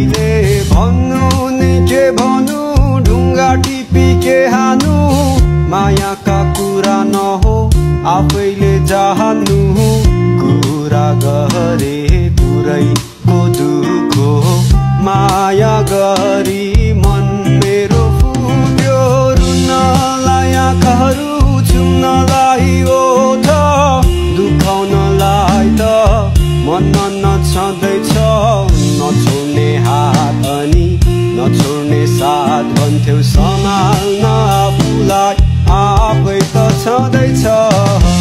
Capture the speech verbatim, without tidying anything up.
कहिले भन्नु नि के भन्नु ढुङ्गा टिपी के हानु मायाका कुरा नहो आफैले जान्नु कुरा गरे पुरैको दुःख माया गरी मन मेरो फुल्यो रुनलाई आँखाहरू छुम्नलाई ओठ दुखाउनलाई त मन नछँदैछ नछोड्ने हात अनि नछोड्ने साथ भन्थ्यौ सम्हाल्न आफूलाई आफै त छँदैछ।